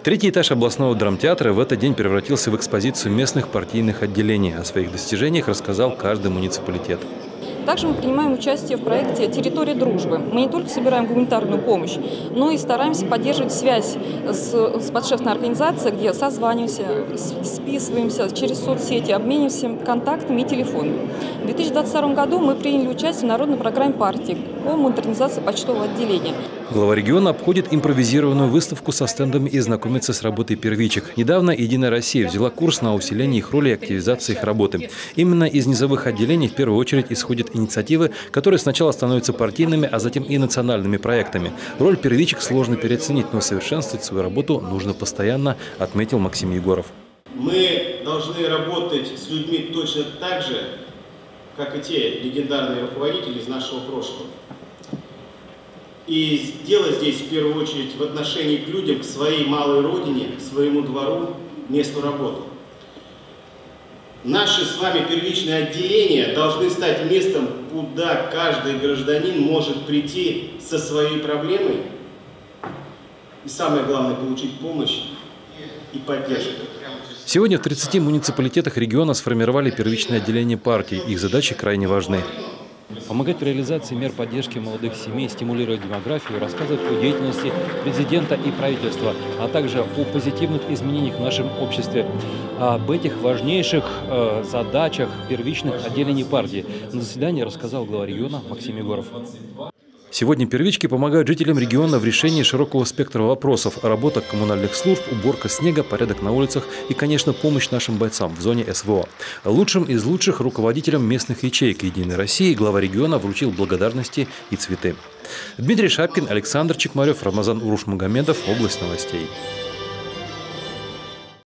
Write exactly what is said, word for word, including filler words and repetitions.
Третий этаж областного драмтеатра в этот день превратился в экспозицию местных партийных отделений. О своих достижениях рассказал каждый муниципалитет. Также мы принимаем участие в проекте «Территория дружбы». Мы не только собираем гуманитарную помощь, но и стараемся поддерживать связь с, с подшефной организацией, где созваниваемся, списываемся через соцсети, обмениваемся контактами и телефонами. В две тысячи двадцать втором году мы приняли участие в народной программе партии по модернизации почтового отделения. Глава региона обходит импровизированную выставку со стендами и знакомится с работой первичек. Недавно «Единая Россия» взяла курс на усиление их роли и активизации их работы. Именно из низовых отделений в первую очередь исходят инициативы, которые сначала становятся партийными, а затем и национальными проектами. Роль первичек сложно переоценить, но совершенствовать свою работу нужно постоянно, отметил Максим Егоров. Мы должны работать с людьми точно так же, как и те легендарные руководители из нашего прошлого. И дело здесь в первую очередь в отношении к людям, к своей малой родине, к своему двору, месту работы. Наши с вами первичные отделения должны стать местом, куда каждый гражданин может прийти со своей проблемой и, самое главное, получить помощь и поддержку. Сегодня в тридцати муниципалитетах региона сформировали первичное отделение партии. Их задачи крайне важны. Помогать в реализации мер поддержки молодых семей, стимулировать демографию, рассказывать о деятельности президента и правительства, а также о позитивных изменениях в нашем обществе. Об этих важнейших э, задачах первичных отделений партии на заседании рассказал глава региона Максим Егоров. Сегодня первички помогают жителям региона в решении широкого спектра вопросов: работа коммунальных служб, уборка снега, порядок на улицах и, конечно, помощь нашим бойцам в зоне эс вэ о. Лучшим из лучших руководителям местных ячеек «Единой России» глава региона вручил благодарности и цветы. Дмитрий Шапкин, Александр Чекмарев, Рамазан Урушмагомедов. Область новостей.